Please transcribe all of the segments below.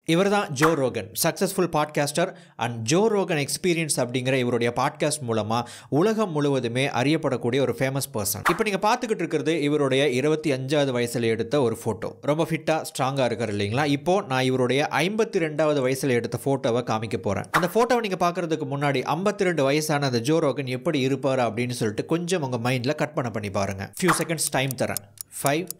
இவர்தான் Joe Rogan, successful podcaster and Joe Rogan experience அப்படிங்கிற இவருடைய பாட்காஸ்ட் மூலமாக உலகம் முழுவதுமே அறியப்படக்கூடிய ஒரு ஃபேமஸ் பர்சன். இப்போ நீங்கள் பார்த்துக்கிட்டு இருக்கிறது இவருடைய 25வது வயசில் எடுத்த ஒரு ஃபோட்டோ. ரொம்ப ஃபிட்டாக ஸ்ட்ராங்காக இருக்கார் இல்லைங்களா? இப்போது நான் இவருடைய 52வது வயசில் எடுத்த ஃபோட்டோவை காமிக்க போகிறேன். அந்த ஃபோட்டோவை நீங்கள் பார்க்குறதுக்கு முன்னாடி 52 வயசான அந்த ஜோ ரோகன் எப்படி இருப்பார் அப்படின்னு சொல்லிட்டு கொஞ்சம் உங்கள் மைண்டில் கற்பனை பண்ணி பாருங்கள். ஃபியூ செகண்ட்ஸ் டைம் தரேன். 5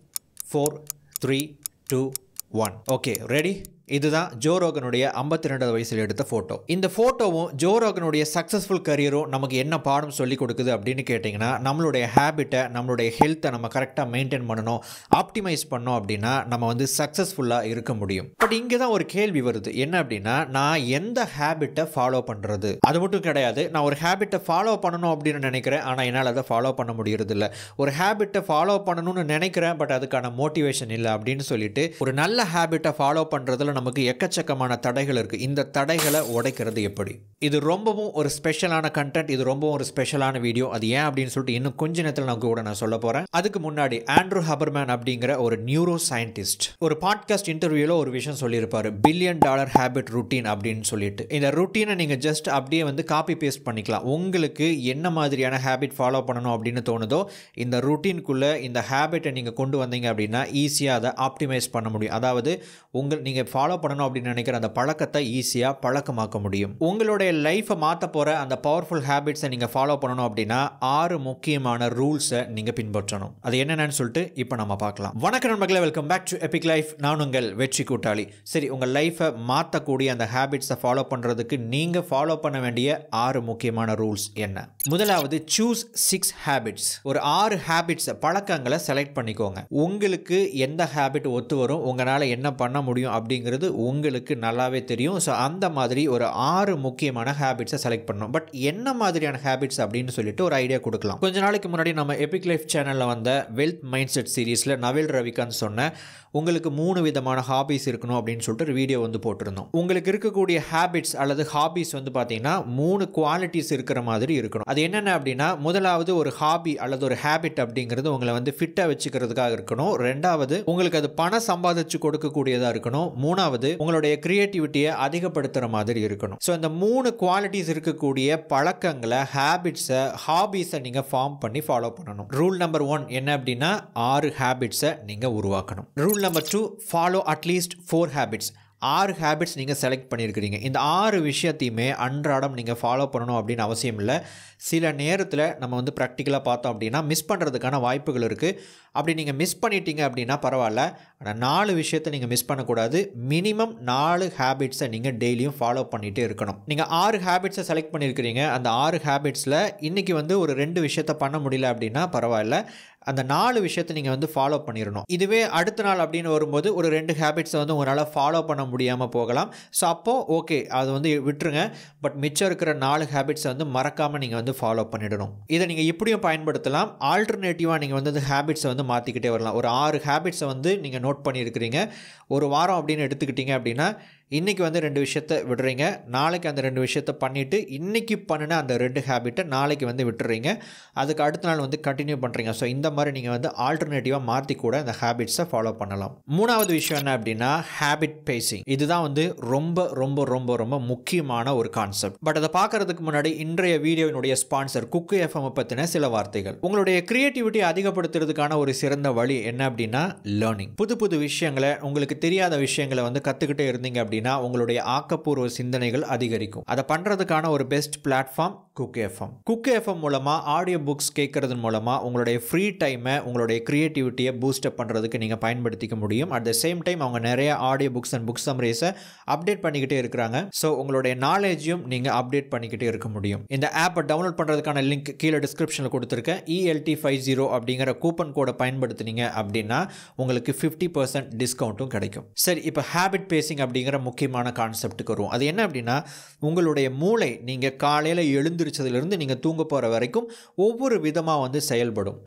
4 3 2 1. Okay, ready? இதுதான் ஜோ ரோகனுடைய 52வது வயசில் எடுத்த ஃபோட்டோ. இந்த ஃபோட்டோவும் ஜோ ரோகனுடைய சக்ஸஸ்ஃபுல் கரியரும் நமக்கு என்ன பாடம் சொல்லி கொடுக்குது அப்படின்னு கேட்டிங்கன்னா, நம்மளுடைய ஹேபிட்டை, நம்மளுடைய ஹெல்த்தை நம்ம கரெக்டாக மெயின்டைன் பண்ணணும், ஆப்டிமைஸ் பண்ணோம் அப்படின்னா நம்ம வந்து சக்ஸஸ்ஃபுல்லாக இருக்க முடியும். பட் இங்கே தான் ஒரு கேள்வி வருது. என்ன அப்படின்னா, நான் எந்த ஹேபிட்டை ஃபாலோ பண்ணுறது? அது மட்டும் கிடையாது, நான் ஒரு ஹேபிட்டை ஃபாலோ பண்ணணும் அப்படின்னு நினைக்கிறேன், ஆனால் என்னால் அதை ஃபாலோ பண்ண முடியறது இல்லை. ஒரு ஹேபிட்டை ஃபாலோ பண்ணணும்னு நினைக்கிறேன், பட் அதுக்கான மோட்டிவேஷன் இல்லை அப்படின்னு சொல்லிட்டு ஒரு நல்ல ஹேபிட்டை ஃபாலோ பண்ணுறதுல நமக்கு எக்கச்சக்கமான தடைகள் இருக்குது. இந்த தடைகளை உடைக்கிறது எப்படி? இது ரொம்பவும் ஒரு ஸ்பெஷலான கண்டென்ட், இது ரொம்பவும் ஒரு ஸ்பெஷலான வீடியோ. அது ஏன் அப்படின்னு சொல்லிட்டு இன்னும் கொஞ்ச நேரத்தில் கூட நான் சொல்ல போகிறேன். அதுக்கு முன்னாடி ஹுபர்மேன் அப்படிங்கிற ஒரு நியூரோ சயின்டிஸ்ட் ஒரு பாட்காஸ்ட் இன்டர்வியூவில் ஒரு விஷயம் சொல்லியிருப்பார், $1 பில்லியன் ஹேபிட் ருட்டீன் அப்படின்னு சொல்லிட்டு. இந்த ருட்டீனை நீங்கள் ஜஸ்ட் அப்படியே வந்து காப்பி பேஸ்ட் பண்ணிக்கலாம். உங்களுக்கு என்ன மாதிரியான ஹேபிட் ஃபாலோ பண்ணணும் அப்படின்னு தோணுதோ இந்த ருட்டீனுக்குள்ளே இந்த ஹேபிட்டை நீங்கள் கொண்டு வந்தீங்க அப்படின்னா ஈஸியாக அதை ஆப்டிமைஸ் பண்ண முடியும். அதாவது நீங்கள் ஃபாலோ பண்ணணும் அப்படின்னு நினைக்கிற அந்த பழக்கத்தை ஈஸியாக பழக்கமாக்க முடியும். உங்களுடைய லைஃப்பை மாற்ற போகிற அந்த பவர்ஃபுல் ஹேபிட்ஸை நீங்கள் ஃபாலோ பண்ணணும் அப்படின்னா 6 முக்கியமான ரூல்ஸை நீங்கள் பின்பற்றணும். அது என்னென்னு சொல்லிட்டு இப்போ நம்ம பார்க்கலாம். வணக்கம் நண்பர்களே, welcome back to epic life. நான் உங்கள் வெற்றி கூட்டாளி. சரி, உங்கள் லைஃப்பை மாற்றக்கூடிய அந்த ஹேபிட்ஸை ஃபாலோ பண்ணுறதுக்கு நீங்கள் ஃபாலோ பண்ண வேண்டிய 6 முக்கியமான ரூல்ஸ் என்ன? முதலாவது, சூஸ் 6 ஹேபிட்ஸ். ஒரு 6 ஹேபிட்ஸை, பழக்கங்களை செலக்ட் பண்ணிக்கோங்க. உங்களுக்கு எந்த ஹேபிட் ஒத்து வரும், உங்களால் என்ன பண்ண முடியும் அப்படிங்கிறது உங்களுக்கு நல்லாவே தெரியும். ஸோ அந்த மாதிரி ஒரு 6 முக்கியமான ஹேபிட்ஸை செலக்ட் பண்ணணும். பட் என்ன மாதிரியான ஹேபிட்ஸ் அப்படின்னு சொல்லிட்டு ஒரு ஐடியா கொடுக்கலாம். கொஞ்ச நாளைக்கு முன்னாடி நம்ம எபிக் லைஃப் சேனலில் வந்த வெல்த் மைண்ட் செட் சீரீஸில் நவீல் ரவிகாந்த் சொன்ன உங்களுக்கு 3 விதமான ஹாபிஸ் இருக்கணும் அப்படின்னு சொல்லிட்டு ஒரு வீடியோ வந்து போட்டிருந்தோம். உங்களுக்கு இருக்கக்கூடிய ஹேபிட்ஸ் அல்லது ஹாபிஸ் வந்து பார்த்தீங்கன்னா 3 குவாலிட்டிஸ் இருக்கிற மாதிரி இருக்கணும். அது என்னென்ன அப்படின்னா, முதலாவது ஒரு ஹாபி அல்லது ஒரு ஹேபிட் அப்படிங்கிறது உங்களை வந்து ஃபிட்டாக வச்சுக்கிறதுக்காக இருக்கணும். ரெண்டாவது, உங்களுக்கு அது பணம் சம்பாதிச்சு கொடுக்கக்கூடியதாக இருக்கணும். மூணாவது, உங்களுடைய கிரியேட்டிவிட்டியை அதிகப்படுத்துகிற மாதிரி இருக்கணும். ஸோ இந்த 3 குவாலிட்டிஸ் இருக்கக்கூடிய பழக்கங்களை, ஹேபிட்ஸை, ஹாபிஸை நீங்கள் ஃபார்ம் பண்ணி ஃபாலோ பண்ணணும். ரூல் நம்பர் 1 என்ன அப்படின்னா, 6 ஹேபிட்ஸை நீங்கள் உருவாக்கணும். Rule number 2, follow at least 4 habits. 6 habits நீங்கள் செலக்ட் பண்ணியிருக்கிறீங்க. இந்த 6 விஷயத்தையுமே அன்றாடம் நீங்கள் ஃபாலோ பண்ணணும் அப்படின்னு அவசியம் இல்லை. சில நேரத்தில் நம்ம வந்து ப்ராக்டிக்கலாக பார்த்தோம் அப்படின்னா மிஸ் பண்ணுறதுக்கான வாய்ப்புகள் இருக்குது. அப்படி நீங்கள் மிஸ் பண்ணிட்டீங்க அப்படின்னா பரவாயில்ல, ஆனால் 4 விஷயத்தை நீங்கள் மிஸ் பண்ணக்கூடாது. மினிமம் 4 ஹேபிட்ஸை நீங்கள் டெய்லியும் ஃபாலோ பண்ணிகிட்டே இருக்கணும். நீங்கள் 6 ஹேபிட்ஸை செலக்ட் பண்ணியிருக்கிறீங்க. அந்த 6 ஹேபிட்ஸில் இன்றைக்கி வந்து ஒரு 2 விஷயத்தை பண்ண முடியல அப்படின்னா பரவாயில்ல, அந்த 4 விஷயத்தை நீங்கள் வந்து ஃபாலோ பண்ணிடணும். இதுவே அடுத்த நாள் அப்படின்னு வரும்போது ஒரு 2 ஹேபிட்ஸை வந்து உங்களால் ஃபாலோ பண்ண முடியாமல் போகலாம். ஸோ அப்போது ஓகே, அது வந்து விட்டுருங்க. பட் மிச்சம் இருக்கிற 4 ஹேபிட்ஸை வந்து மறக்காமல் நீங்கள் வந்து ஃபாலோ பண்ணிடணும். இதை நீங்கள் இப்படியும் பயன்படுத்தலாம். ஆல்டர்னேட்டிவாக நீங்கள் வந்து ஹேபிட்ஸை வந்து மாற்றிக்கிட்டே வரலாம். ஒரு 6 ஹேபிட்ஸை வந்து நீங்கள் நோட் பண்ணியிருக்கிறீங்க. ஒரு வாரம் அப்படின்னு எடுத்துக்கிட்டீங்க அப்படின்னா இன்றைக்கி வந்து 2 விஷயத்தை விடுறீங்க, நாளைக்கு அந்த 2 விஷயத்தை பண்ணிவிட்டு இன்றைக்கி பண்ணின அந்த 2 ஹேபிட்டை நாளைக்கு வந்து விட்டுறீங்க, அதுக்கு அடுத்த நாள் வந்து கண்டினியூ பண்ணுறீங்க. ஸோ இந்த மாதிரி நீங்கள் வந்து ஆல்டர்னேட்டிவாக மாற்றி கூட அந்த ஹேபிட்ஸை ஃபாலோ பண்ணலாம். மூணாவது விஷயம் என்ன அப்படின்னா, ஹேபிட் பேசிங். இதுதான் வந்து ரொம்ப ரொம்ப ரொம்ப ரொம்ப முக்கியமான ஒரு கான்செப்ட். பட் அதை பார்க்கறதுக்கு முன்னாடி இன்றைய வீடியோவினுடைய ஸ்பான்சர் குக்கு எஃப்எம் பற்றின சில வார்த்தைகள். உங்களுடைய கிரியேட்டிவிட்டி அதிகப்படுத்துறதுக்கான ஒரு சிறந்த வழி என்ன அப்படின்னா லேர்னிங். புது புது விஷயங்களை, உங்களுக்கு தெரியாத விஷயங்களை வந்து கற்றுக்கிட்டே இருந்தீங்க அப்படின்னா உங்களுடைய ஆக்கப்பூர்வ சிந்தனைகள் அதிகரிக்கும். அதை பண்றதுக்கான ஒரு best platform Kuku FM. Kuku FM மூலமா ஆடியோ புக்ஸ் கேட்கறது மூலமா உங்களுடைய ஃப்ரீ டைமை, உங்களுடைய கிரியேட்டிவிட்டியை பூஸ்ட் அப் பண்றதுக்கு நீங்க பயன்படுத்திக்க முடியும். அட் த சேம் டைம் அவங்க நிறைய ஆடியோ புக்ஸ் அண்ட் புக் சம்மரிஸை அப்டேட் பண்ணிக்கிட்டே இருக்கிறாங்க. ஸோ உங்களுடைய நாலேஜையும் நீங்க அப்டேட் பண்ணிக்கிட்டே இருக்க முடியும். இந்த ஆப்பை டவுன்லோட் பண்றதுக்கான லிங்க் கீழே டிஸ்கிரிப்ஷனில் கொடுத்துருக்கேன். ELT50 அப்படிங்கிற கூப்பன் கோடை பயன்படுத்தினீங்க அப்படின்னா உங்களுக்கு 50% டிஸ்கவுண்ட்டும் கிடைக்கும். சரி, இப்போ ஹேபிட் பேசிங் அப்படிங்கிற முக்கியமான கான்செப்ட்டுக்கு வருவோம். அது என்ன அப்படின்னா, உங்களுடைய மூளை நீங்கள் காலையில் எழுந்திரிச்சதுலேருந்து நீங்கள் தூங்க போகிற வரைக்கும் ஒவ்வொரு விதமாக வந்து செயல்படும். உங்களுடைய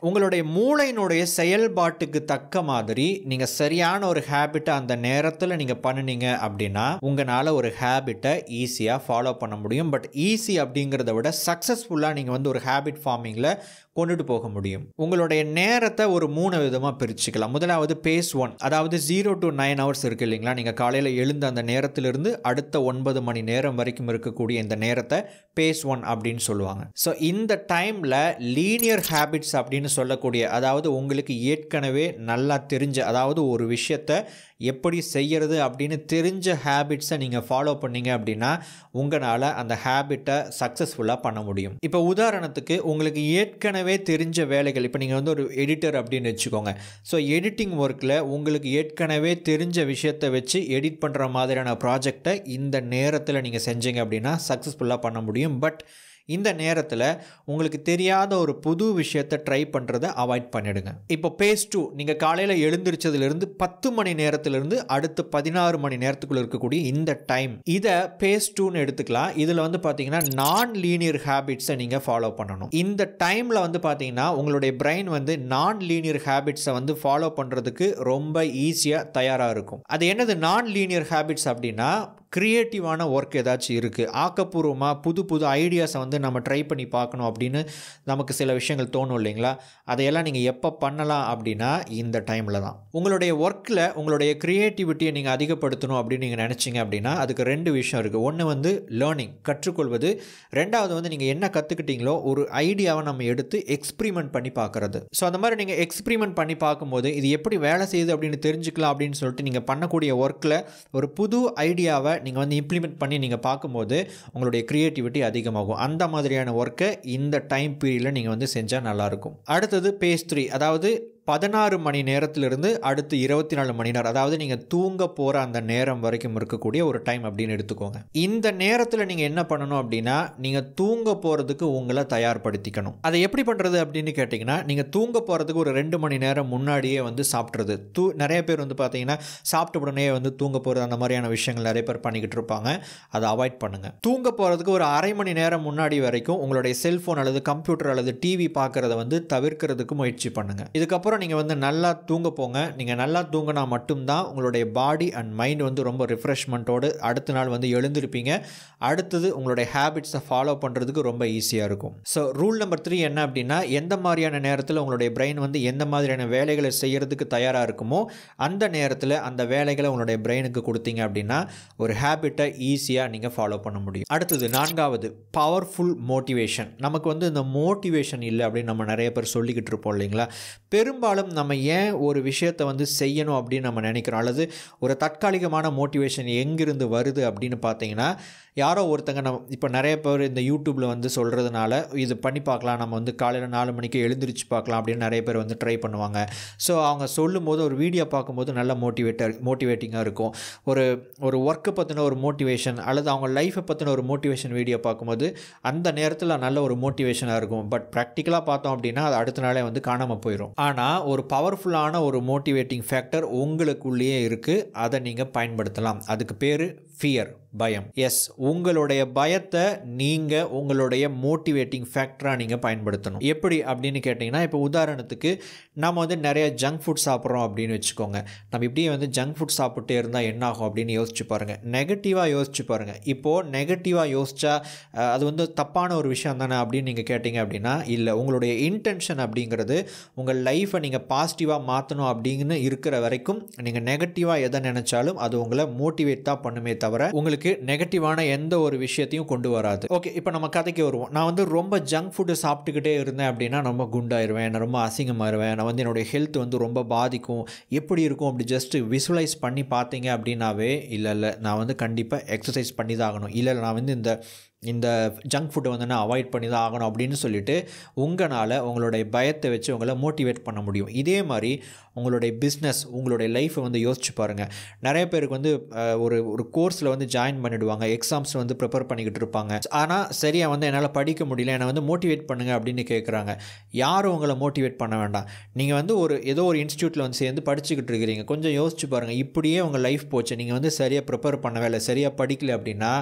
உங்களுடைய மூளையினுடைய செயல்பாட்டுக்கு தக்க மாதிரி நீங்கள் சரியான ஒரு ஹேபிட்டை அந்த நேரத்தில் நீங்கள் பண்ணினீங்க அப்படின்னா உங்களால் ஒரு ஹேபிட்டை ஈஸியாக ஃபாலோ பண்ண முடியும். பட் ஈஸி அப்படிங்கிறத விட சக்ஸஸ்ஃபுல்லாக நீங்கள் வந்து ஒரு ஹேபிட் ஃபார்மிங்கில் கொண்டுட்டு போக முடியும். உங்களுடைய நேரத்தை ஒரு 3 விதமாக பிரிச்சுக்கலாம். முதலாவது பேஸ் 1, அதாவது 0 to 9 hours இருக்குது இல்லைங்களா. நீங்கள் காலையில் எழுந்த அந்த நேரத்திலிருந்து அடுத்த 9 மணி நேரம் வரைக்கும் இருக்கக்கூடிய இந்த நேரத்தை பேஸ் 1 அப்படின்னு சொல்லுவாங்க. ஸோ இந்த டைமில் லீனியர் ஹேபிட்ஸ் அப்படின்னு சொல்லக்கூடிய, அதாவது உங்களுக்கு ஏற்கனவே நல்லா தெரிஞ்ச, அதாவது ஒரு விஷயத்தை எப்படி செய்கிறது அப்படின்னு தெரிஞ்ச ஹேபிட்ஸை நீங்கள் ஃபாலோ பண்ணீங்க அப்படின்னா உங்களால் அந்த ஹேபிட்டை சக்ஸஸ்ஃபுல்லாக பண்ண முடியும். இப்போ உதாரணத்துக்கு உங்களுக்கு ஏற்கனவே தெரிஞ்ச வேலைகள், இப்போ நீங்கள் வந்து ஒரு எடிட்டர் அப்படின்னு வச்சுக்கோங்க. ஸோ எடிட்டிங் ஒர்க்கில் உங்களுக்கு ஏற்கனவே தெரிஞ்ச விஷயத்தை வச்சு எடிட் பண்ணுற மாதிரியான ப்ராஜெக்டை இந்த நேரத்தில் நீங்கள் செஞ்சீங்க அப்படின்னா சக்ஸஸ்ஃபுல்லாக பண்ண முடியும். பட் இந்த நேரத்தில் உங்களுக்கு தெரியாத ஒரு புது விஷயத்தை ட்ரை பண்ணுறதை அவாய்ட் பண்ணிடுங்க. இப்போ பேஸ் 2, நீங்கள் காலையில் எழுந்திரிச்சதுலேருந்து 10 மணி நேரத்திலிருந்து அடுத்த 16 மணி நேரத்துக்குள்ளே இருக்கக்கூடிய இந்த டைம், இதை பேஸ் 2ன்னு எடுத்துக்கலாம். இதில் வந்து பார்த்தீங்கன்னா நான் லீனியர் ஹேபிட்ஸை நீங்கள் ஃபாலோ பண்ணணும். இந்த டைமில் வந்து பார்த்தீங்கன்னா உங்களுடைய பிரெயின் வந்து நான் லீனியர் ஹேபிட்ஸை வந்து ஃபாலோ பண்ணுறதுக்கு ரொம்ப ஈஸியாக தயாராக இருக்கும். அது என்னது நான் லீனியர் ஹேபிட்ஸ் அப்படின்னா, கிரியேட்டிவான ஒர்க் ஏதாச்சும் இருக்குது, ஆக்கப்பூர்வமாக புது புது ஐடியாஸை வந்து நம்ம ட்ரை பண்ணி பார்க்கணும் அப்படின்னு நமக்கு சில விஷயங்கள் தோணும் இல்லைங்களா. அதையெல்லாம் நீங்கள் எப்போ பண்ணலாம் அப்படின்னா இந்த டைமில் தான். உங்களுடைய ஒர்க்கில் உங்களுடைய க்ரியேட்டிவிட்டியை நீங்கள் அதிகப்படுத்தணும் அப்படின்னு நீங்கள் நினச்சிங்க அப்படின்னா அதுக்கு 2 விஷயம் இருக்குது. ஒன்று வந்து லேர்னிங், கற்றுக்கொள்வது. 2வது வந்து நீங்கள் என்ன கற்றுக்கிட்டீங்களோ ஒரு ஐடியாவை நம்ம எடுத்து எக்ஸ்பிரிமெண்ட் பண்ணி பார்க்குறது. ஸோ அந்த மாதிரி நீங்கள் எக்ஸ்பிரிமெண்ட் பண்ணி பார்க்கும்போது இது எப்படி வேலை செய்யுது அப்படின்னு தெரிஞ்சுக்கலாம் அப்படின்னு சொல்லிட்டு நீங்கள் பண்ணக்கூடிய ஒர்க்கில் ஒரு புது ஐடியாவை நீங்கள் வந்து இம்ப்ளிமெண்ட் பண்ணி நீங்கள் பார்க்கும்போது உங்களுடைய க்ரியேட்டிவிட்டி அதிகமாகும். அந்த மாதிரியான ஒர்க்கை இந்த டைம் பீரியடில் நீங்கள் வந்து செஞ்சால் நல்லாயிருக்கும். அடுத்தது பேஸ் 3, அதாவது 16 மணி நேரத்திலிருந்து அடுத்து 24 மணி நேரம், அதாவது நீங்கள் தூங்க போகிற அந்த நேரம் வரைக்கும் இருக்கக்கூடிய ஒரு டைம் அப்படின்னு எடுத்துக்கோங்க. இந்த நேரத்தில் நீங்கள் என்ன பண்ணணும் அப்படின்னா, நீங்கள் தூங்க போகிறதுக்கு உங்களை தயார்படுத்திக்கணும். அதை எப்படி பண்ணுறது அப்படின்னு கேட்டிங்கன்னா, நீங்கள் தூங்க போகிறதுக்கு ஒரு 2 மணி நேரம் முன்னாடியே வந்து சாப்பிட்றது. நிறைய பேர் வந்து பார்த்தீங்கன்னா சாப்பிட்ட உடனே வந்து தூங்க போகிறது, அந்த மாதிரியான விஷயங்கள் நிறைய பேர் பண்ணிக்கிட்டு இருப்பாங்க. அதை அவாய்ட் பண்ணுங்கள். தூங்க போகிறதுக்கு ஒரு அரை மணி நேரம் முன்னாடி வரைக்கும் உங்களுடைய செல்ஃபோன் அல்லது கம்ப்யூட்டர் அல்லது டிவி பார்க்குறத வந்து தவிர்க்கிறதுக்கு முயற்சி பண்ணுங்கள். இதுக்கப்புறம் நீங்கள் வந்து நல்லா தூங்க போங்க. நீங்கள் நல்லா தூங்கினா மட்டும்தான் உங்களுடைய பாடி அண்ட் மைண்ட் வந்து ரொம்ப ரிஃப்ரெஷ்மெண்ட்டோடு அடுத்த நாள் வந்து எழுந்திருப்பீங்க. அடுத்தது உங்களுடைய ஹேபிட்ஸை ஃபாலோ பண்ணுறதுக்கு ரொம்ப ஈஸியாக இருக்கும். ஸோ ரூல் நம்பர் 3 என்ன அப்படின்னா, எந்த மாதிரியான நேரத்தில் உங்களுடைய பிரெயின் வந்து எந்த மாதிரியான வேலைகளை செய்கிறதுக்கு தயாராக இருக்குமோ அந்த நேரத்தில் அந்த வேலைகளை உங்களுடைய பிரெயினுக்கு கொடுத்தீங்க அப்படின்னா ஒரு ஹேபிட்டை ஈஸியாக நீங்கள் ஃபாலோ பண்ண முடியும். அடுத்தது 4வது பவர்ஃபுல் மோட்டிவேஷன். நமக்கு வந்து இந்த மோட்டிவேஷன் இல்லை அப்படின்னு நம்ம நிறைய பேர் சொல்லிக்கிட்டு இருப்போம் இல்லைங்களா. பெரும்பாலும் நம்ம ஏன் ஒரு விஷயத்தை வந்து செய்யணும் அப்படின்னு நம்ம நினைக்கிறோம், அல்லது ஒரு தற்காலிகமான மோட்டிவேஷன் எங்கிருந்து வருது அப்படின்னு பார்த்தீங்கன்னா, யாரோ ஒருத்தங்க நம்ம இப்போ நிறைய பேர் இந்த யூடியூப்பில் வந்து சொல்கிறதுனால இது பண்ணி பார்க்கலாம், நம்ம வந்து காலையில் 4 மணிக்கு எழுந்திரிச்சு பார்க்கலாம் அப்படின்னு நிறைய பேர் வந்து ட்ரை பண்ணுவாங்க. ஸோ அவங்க சொல்லும்போது ஒரு வீடியோ பார்க்கும்போது நல்ல மோட்டிவேட்டிங்காக இருக்கும். ஒரு ஒர்க்கை பற்றின ஒரு மோட்டிவேஷன் அல்லது அவங்க லைஃப்பை பற்றின ஒரு மோட்டிவேஷன் வீடியோ பார்க்கும்போது அந்த நேரத்தில் நல்ல ஒரு மோட்டிவேஷனாக இருக்கும். பட் ப்ராக்டிக்கலாக பார்த்தோம் அப்படின்னா அது அடுத்த நாளே வந்து காணாமல் போயிடும். ஆனால் ஒரு பவர்ஃபுல்லான ஒரு மோட்டிவேட்டிங் ஃபேக்டர் உங்களுக்குள்ளேயே இருக்குது. அதை நீங்கள் பயன்படுத்தலாம். அதுக்கு பேர் ஃபியர், பயம். எஸ், உங்களுடைய பயத்தை நீங்கள் உங்களுடைய மோட்டிவேட்டிங் ஃபேக்டராக நீங்கள் பயன்படுத்தணும். எப்படி அப்படின்னு கேட்டிங்கன்னா, இப்போ உதாரணத்துக்கு நம்ம வந்து நிறைய ஜங்க் ஃபுட் சாப்பிட்றோம் அப்படின்னு வச்சுக்கோங்க. நம்ம இப்படியே வந்து ஜங்க் ஃபுட் சாப்பிட்டே இருந்தால் என்ன ஆகும் அப்படின்னு யோசிச்சு பாருங்கள். நெகட்டிவாக யோசிச்சு பாருங்கள். இப்போது நெகட்டிவாக யோசிச்சா அது வந்து தப்பான ஒரு விஷயம் தானே அப்படின்னு நீங்கள் கேட்டிங்க அப்படின்னா இல்லை. உங்களுடைய இன்டென்ஷன் அப்படிங்கிறது உங்கள் லைஃப்பை நீங்கள் பாசிட்டிவாக மாற்றணும் அப்படின்னு இருக்கிற வரைக்கும் நீங்கள் நெகட்டிவாக எதை நினச்சாலும் அது உங்களை மோட்டிவேட் தான் பண்ணுமே தவிர உங்களுக்கு நெகட்டிவான எந்த ஒரு விஷயத்தையும் கொண்டு வராது. ஓகே, இப்போ நம்ம கதைக்கு வருவோம். நான் வந்து ரொம்ப ஜங்க் ஃபுட்டு சாப்பிட்டுக்கிட்டே இருந்தேன் அப்படின்னா ரொம்ப குண்டாயிருவேன், நான் ரொம்ப அசிங்கமாயிருவேன், நான் வந்து என்னுடைய ஹெல்த் வந்து ரொம்ப பாதிக்கும். எப்படி இருக்கும் அப்படி ஜஸ்ட் விசுவலைஸ் பண்ணி பார்த்தீங்க அப்படின்னாவே இல்லை நான் வந்து கண்டிப்பாக எக்ஸசைஸ் பண்ணி தான் ஆகணும், இல்லை நான் வந்து இந்த ஜங்க் ஃபுட்டை வந்து நான் அவாய்ட் பண்ணி தான் ஆகணும் அப்படின்னு சொல்லிட்டு உங்களால் உங்களுடைய பயத்தை வச்சு உங்களை மோட்டிவேட் பண்ண முடியும். இதே மாதிரி உங்களுடைய பிஸ்னஸ், உங்களுடைய லைஃப்பை வந்து யோசிச்சு பாருங்கள். நிறைய பேருக்கு வந்து ஒரு கோர்ஸில் வந்து ஜாயின் பண்ணிவிடுவாங்க, எக்ஸாம்ஸ் வந்து ப்ரிப்பேர் பண்ணிக்கிட்டு இருப்பாங்க. ஆனால் சரியாக வந்து என்னால் படிக்க முடியல, என்னை வந்து மோட்டிவேட் பண்ணுங்கள் அப்படின்னு கேட்குறாங்க. யாரும் உங்களை மோட்டிவேட் பண்ண வேண்டாம். நீங்கள் வந்து ஏதோ ஒரு இன்ஸ்டியூட்டில் வந்து சேர்ந்து படிச்சுக்கிட்டு இருக்கிறீங்க. கொஞ்சம் யோசிச்சு பாருங்கள். இப்படியே உங்கள் லைஃப் போச்சு, நீங்கள் வந்து சரியாக ப்ரிப்பேர் பண்ணவே இல்லை, சரியாக படிக்கல அப்படின்னா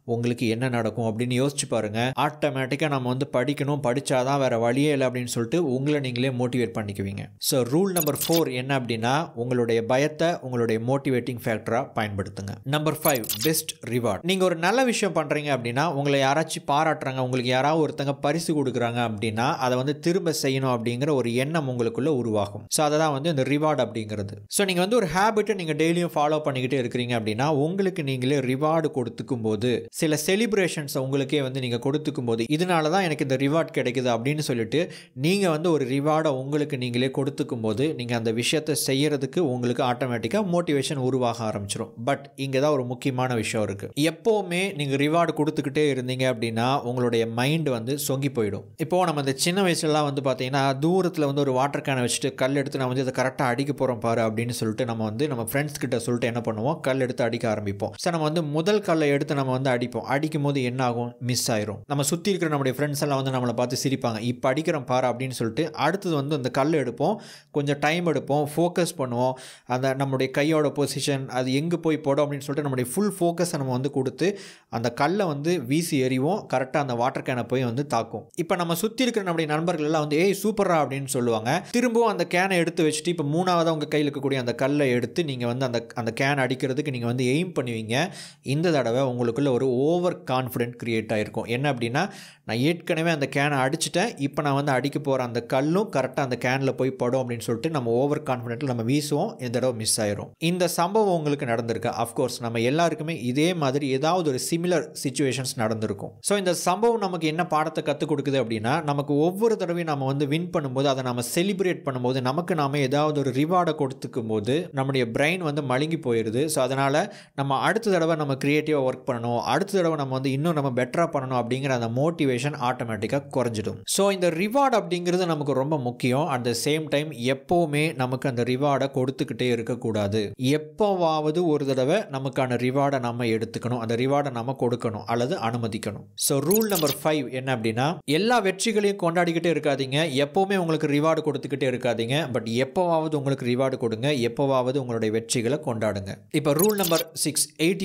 உங்களுக்கு என்ன நடக்கும் அப்படின்னு யோசிச்சு பாருங்க. ஆட்டோமேட்டிக்காக நம்ம வந்து படிக்கணும், படித்தாதான் வேற வழியே இல்லை அப்படின்னு சொல்லிட்டு உங்களை நீங்களே மோட்டிவேட் பண்ணிக்குவீங்க. ஸோ ரூல் நம்பர் 4 என்ன அப்படின்னா, உங்களுடைய பயத்தை உங்களுடைய மோட்டிவேட்டிங் ஃபேக்டராக பயன்படுத்துங்க. Number 5 best reward. நீங்கள் ஒரு நல்ல விஷயம் பண்ணுறீங்க அப்படின்னா, உங்களை யாராச்சும் பாராட்டுறாங்க, உங்களுக்கு யாராவது ஒருத்தங்க பரிசு கொடுக்குறாங்க அப்படின்னா அதை வந்து திரும்ப செய்யணும் அப்படிங்கிற ஒரு எண்ணம் உங்களுக்குள்ள உருவாகும். ஸோ அதை தான் வந்து இந்த ரிவார்டு அப்படிங்கிறது. ஸோ நீங்கள் வந்து ஒரு ஹேபிட்டை நீங்கள் டெய்லியும் ஃபாலோ பண்ணிக்கிட்டே இருக்கிறீங்க அப்படின்னா உங்களுக்கு நீங்களே ரிவார்டு கொடுத்துக்கும் போது, சில செலிப்ரேஷன்ஸை உங்களுக்கே வந்து நீங்கள் கொடுத்துக்கும் போது, இதனால தான் எனக்கு இந்த ரிவார்ட் கிடைக்குது அப்படின்னு சொல்லிட்டு நீங்கள் வந்து ஒரு ரிவார்டை உங்களுக்கு நீங்களே கொடுத்துக்கும் போது நீங்கள் அந்த விஷயத்தை செய்யறதுக்கு உங்களுக்கு ஆட்டோமேட்டிக்காக மோட்டிவேஷன் உருவாக ஆரம்பிச்சிடும். பட் இங்கே தான் ஒரு முக்கியமான விஷயம் இருக்குது. எப்போவுமே நீங்கள் ரிவார்டு கொடுத்துக்கிட்டே இருந்தீங்க அப்படின்னா உங்களுடைய மைண்ட் வந்து சொங்கி போயிடும். இப்போது நம்ம இந்த சின்ன வயசுலலாம் வந்து பார்த்தீங்கன்னா தூரத்தில் வந்து ஒரு வாட்டர் கேனை வச்சுட்டு கல் எடுத்து நம்ம வந்து இதை கரெக்டாக அடிக்க போகிறோம் பாரு அப்படின்னு சொல்லிட்டு நம்ம வந்து நம்ம ஃப்ரெண்ட்ஸ் கிட்ட சொல்லிட்டு என்ன பண்ணுவோம், கல் எடுத்து அடிக்க ஆரம்பிப்போம். ஸோ நம்ம வந்து முதல் கல்லை எடுத்து நம்ம வந்து அடிப்போம். அடிக்கும் போது என்ன ஆகும், மிஸ் ஆயிரும். நம்ம சுற்றி இருக்கிற நம்முடைய ஃப்ரெண்ட்ஸ் எல்லாம் வந்து நம்மளை பார்த்து சிரிப்பாங்க, இப்போ அடிக்கிறோம் பாரு அப்படின்னு சொல்லிட்டு. அடுத்தது வந்து அந்த கல் எடுப்போம், கொஞ்சம் டைம் எடுப்போம், ஃபோக்கஸ் பண்ணுவோம். அந்த நம்முடைய கையோட பொசிஷன் அது எங்கே போய் போடும் அப்படின்னு சொல்லிட்டு நம்முடைய ஃபுல் ஃபோக்கஸை நம்ம வந்து கொடுத்து அந்த கல்லை வந்து வீசி எறிவோம். கரெக்டாக அந்த வாட்டர் கேனை போய் வந்து தாக்கும். இப்போ நம்ம சுற்றி இருக்கிற நம்முடைய நண்பர்கள் எல்லாம் வந்து ஏய் சூப்பரா அப்படின்னு சொல்லுவாங்க. திரும்பவும் அந்த கேனை எடுத்து வச்சுட்டு இப்போ மூணாவதாக உங்கள் கையில் இருக்கக்கூடிய அந்த கல்லை எடுத்து நீங்கள் வந்து அந்த கேன் அடிக்கிறதுக்கு நீங்கள் வந்து எய்ம் பண்ணுவீங்க. இந்த தடவை உங்களுக்குள்ள ஒரு ஓவர் கான்ஃபிடென்ட் கிரியேட் ஆகிருக்கும். என்ன அப்படின்னா, நான் ஏற்கனவே அந்த கேனை அடிச்சிட்டேன், இப்போ நான் வந்து அடிக்க போகிற அந்த கல்லும் கரெக்டாக அந்த கேனில் போய் படும் அப்படின்னு சொல்லிட்டு நம்ம ஓவர் கான்ஃபிடென்ட்டில் நம்ம வீசுவோம். இந்த தடவை மிஸ் ஆயிரும். இந்த சம்பவம் உங்களுக்கு நடந்திருக்கு. அஃப்கோர்ஸ் நம்ம எல்லாருக்குமே இதே மாதிரி ஏதாவது ஒரு சிமிலர் சிச்சுவேஷன்ஸ் நடந்திருக்கும். ஸோ இந்த சம்பவம் நமக்கு என்ன பாடத்தை கற்றுக் கொடுக்குது அப்படின்னா, நமக்கு ஒவ்வொரு தடவையும் நம்ம வந்து வின் பண்ணும்போது, அதை நம்ம செலிப்ரேட் பண்ணும்போது, நமக்கு நாம ஏதாவது ஒரு ரிவார்டை கொடுத்துக்கும் போது நம்முடைய பிரெயின் வந்து மழுங்கி போயிடுது. ஸோ அதனால் நம்ம அடுத்த தடவை நம்ம கிரியேட்டிவாக ஒர்க் பண்ணணும், அடுத்த தடவை நம்ம வந்து இன்னும் நம்ம பெட்டராக பண்ணணும் அப்படிங்கிற அந்த மோட்டிவேஷன் ஆட்டோமேட்டிக்காக குறைஞ்சிடும். ஸோ இந்த ரிவார்டு அப்படிங்கிறது நமக்கு ரொம்ப முக்கியம். அட் த சேம் டைம் எப்போவுமே நமக்கு அந்த ரிவார்டை கொடுத்துக்கிட்டே இருக்கக்கூடாது. எப்போவாவது ஒரு தடவை நமக்கான ரிவார்டை நம்ம எடுத்துக்கணும், அந்த ரிவார்டை நம்ம கொடுக்கணும் அல்லது அனுமதிக்கணும். ஸோ ரூல் நம்பர் 5 என்ன அப்படின்னா, எல்லா வெற்றிகளையும் கொண்டாடிக்கிட்டே இருக்காதீங்க, எப்போவுமே உங்களுக்கு ரிவார்டு கொடுத்துக்கிட்டே இருக்காதீங்க. பட் எப்போவாவது உங்களுக்கு ரிவார்டு கொடுங்க, எப்போவாவது உங்களுடைய வெற்றிகளை கொண்டாடுங்க. இப்போ ரூல் நம்பர் 6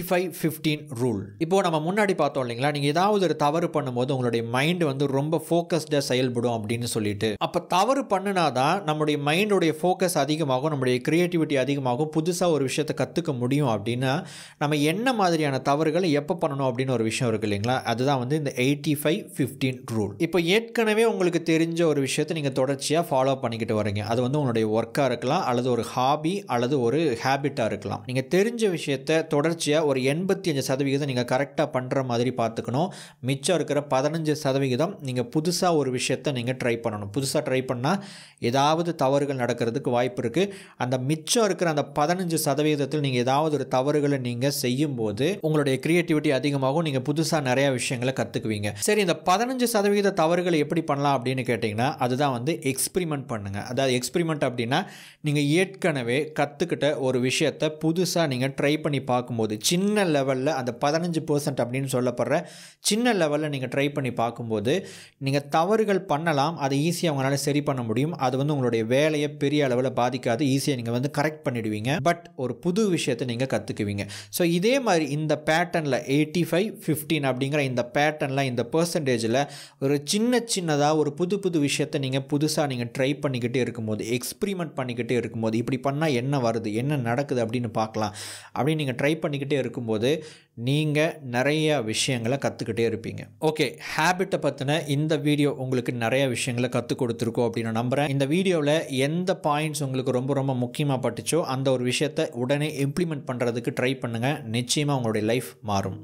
85-15 ரூல். இப்போ நம்ம முன்னாடி பார்த்தோம் இல்லைங்களா, நீங்கள் ஏதாவது ஒரு தவறு பண்ணும்போது உங்களுடைய மைண்ட் வந்து ரொம்ப ஃபோக்கஸ்டாக செயல்படும் அப்படின்னு சொல்லிட்டு. அப்போ தவறு பண்ணினாதான் நம்முடைய மைண்டோடைய ஃபோக்கஸ் அதிகமாகும், நம்முடைய கிரியேட்டிவிட்டி அதிகமாகும், புதுசாக ஒரு விஷயத்தை கற்றுக்க முடியும். அப்படின்னா நம்ம என்ன மாதிரியான தவறுகளை எப்போ பண்ணணும் அப்படின்னு ஒரு விஷயம் இருக்குது இல்லைங்களா, அதுதான் வந்து இந்த 85-15 ரூல். இப்போ ஏற்கனவே உங்களுக்கு தெரிஞ்ச ஒரு விஷயத்தை நீங்கள் தொடர்ச்சியாக ஃபாலோ பண்ணிக்கிட்டு வரீங்க. அது வந்து உங்களுடைய ஒர்க்காக இருக்கலாம், அல்லது ஒரு ஹாபி, அல்லது ஒரு ஹேபிட்டாக இருக்கலாம். நீங்கள் தெரிஞ்ச விஷயத்தை தொடர்ச்சியாக ஒரு 85% நீங்கள் கரெக்டாக பண்ணுற மாதிரி பார்த்துக்கணும். மிச்சம் இருக்கிற 15% நீங்கள் புதுசாக ஒரு விஷயத்தை நீங்கள் ட்ரை பண்ணணும். புதுசாக ட்ரை பண்ணால் ஏதாவது தவறுகள் நடக்கிறதுக்கு வாய்ப்பு இருக்குது. அந்த மிச்சம் இருக்கிற அந்த 15% நீங்கள் ஏதாவது ஒரு தவறுகளை நீங்கள் செய்யும்போது உங்களுடைய கிரியேட்டிவிட்டி அதிகமாகும், நீங்கள் புதுசாக நிறையா விஷயங்களை கற்றுக்குவீங்க. சரி, இந்த 15% தவறுகளை எப்படி பண்ணலாம் அப்படின்னு கேட்டிங்கன்னா, அதுதான் வந்து எக்ஸ்பிரிமெண்ட் பண்ணுங்கள். அதாவது எக்ஸ்பிரிமெண்ட் அப்படின்னா, நீங்கள் ஏற்கனவே கற்றுக்கிட்ட ஒரு விஷயத்தை புதுசாக நீங்கள் ட்ரை பண்ணி பார்க்கும்போது, சின்ன லெவலில் அந்த 15% அப்படின்னு சொல்லப்படுற சின்ன லெவலில் நீங்கள் ட்ரை பண்ணி பார்க்கும்போது நீங்கள் தவறுகள் பண்ணலாம், அதை ஈஸியாக உங்களால் சரி பண்ண முடியும். அது வந்து உங்களுடைய வேலையை பெரிய அளவில் பாதிக்காது, ஈஸியாக நீங்கள் வந்து கரெக்ட் பண்ணிடுவீங்க. பட் ஒரு புது விஷயத்தை நீங்கள் கற்றுக்குவீங்க. ஸோ இதே மாதிரி இந்த பேட்டர்னில் 85-15 அப்படிங்கிற இந்த பேட்டர்னில், இந்த பெர்சன்டேஜில் ஒரு சின்னதாக ஒரு புது விஷயத்தை நீங்கள் புதுசாக நீங்கள் ட்ரை பண்ணிக்கிட்டே இருக்கும்போது, எக்ஸ்பிரிமெண்ட் பண்ணிக்கிட்டே இருக்கும்போது, இப்படி பண்ணால் என்ன வருது, என்ன நடக்குது அப்படின்னு பார்க்கலாம் அப்படின்னு நீங்கள் ட்ரை பண்ணிக்கிட்டே இருக்கும்போது நீங்கள் நிறைய விஷயங்களை கற்றுக்கிட்டே இருப்பீங்க. ஓகே, ஹேபிட்டை பற்றின இந்த வீடியோ உங்களுக்கு நிறைய விஷயங்களை கற்றுக் கொடுத்துருக்கோம் அப்படின்னு நான் நம்புகிறேன். இந்த வீடியோவில் எந்த பாயிண்ட்ஸ் உங்களுக்கு ரொம்ப முக்கியமாக பட்டுச்சோ அந்த ஒரு விஷயத்தை உடனே இம்ப்ளிமெண்ட் பண்ணுறதுக்கு ட்ரை பண்ணுங்கள். நிச்சயமாக உங்களுடைய லைஃப் மாறும்.